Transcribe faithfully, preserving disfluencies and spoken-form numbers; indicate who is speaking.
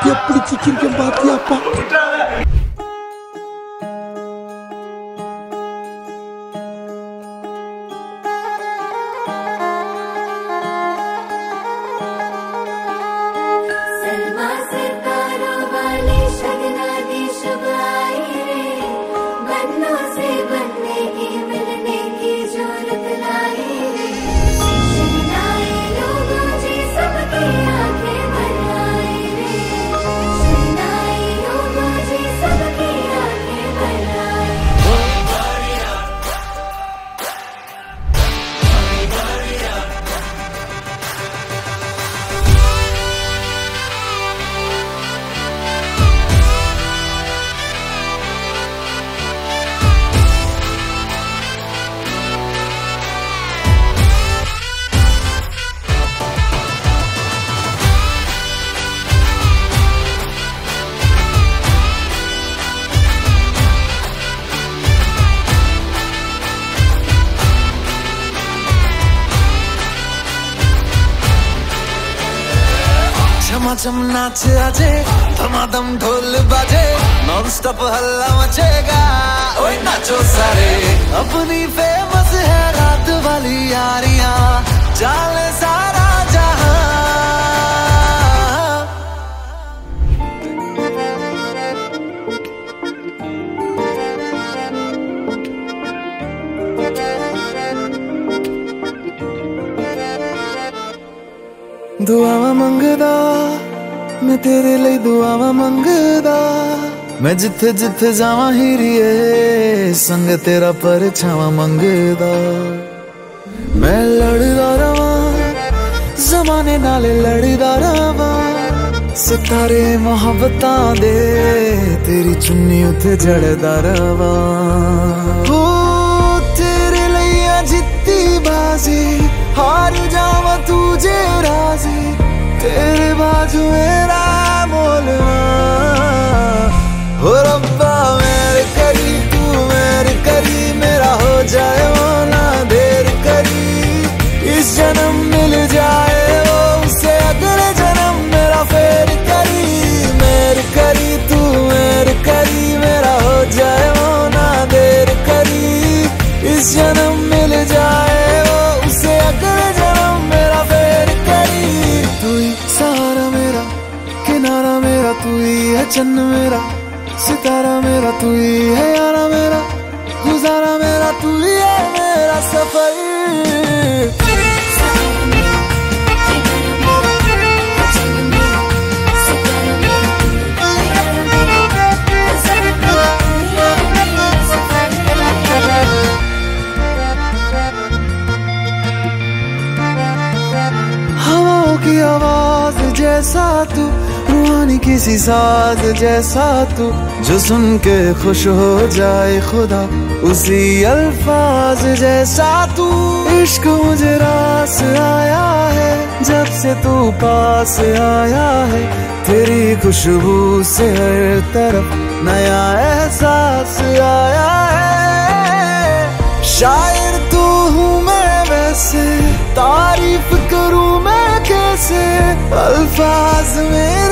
Speaker 1: ఎప్పుడు చికెన్ బాతి అప్ప
Speaker 2: चम नाच आजे धमाधम ढोल बाजे नॉन स्टॉप हल्ला मचेगा ओए नाचो सारे अपनी फेमस है रात वाली यारियां चाले सारा जहां दुआवा मंगदा मैं तेरे लिए दुआवा मंगदा मैं जिथे जिथे जावा हीरिए संग तेरा परछावा मंगदा मैं लड़दा रवा जमाने नाले लड़दा रवा सितारे मोहब्बतां दे तेरी चुन्नी उते जड़दा रवा हो तेरे लिए जित्ती बाजी हार जावा तुझे राजी तेरे बाजू मेरा मोलना हो रब्बा मेरे करी तू मेरे करी मेरा हो जाए वो ना देर करी इस जन्म मिल जाए वो उसे अगले जन्म मेरा फेर करी मेरे करी तू मेरे करी मेरा हो जाए वो ना देर करी इस जन्म मिल जाए वो उसे अगले जन्म मेरा फेर करी तू ही सहारा मेरा किनारा मेरा तू ही है चन्न मेरा सितारा मेरा तू ही है यारा मेरा गुजारा मेरा तू ही है मेरा सफर हवाओं की आवाज जैसा तू रूहानी किसी साज जैसा तू जो सुन के खुश हो जाए खुदा उसी अल्फाज जैसा तू इश्क मुझे रास आया है जब से तू पास आया है तेरी खुशबू से हर तरफ नया एहसास आया है शायर तू हूँ मैं वैसे तारीफ करूँ मैं कैसे अल्फाज में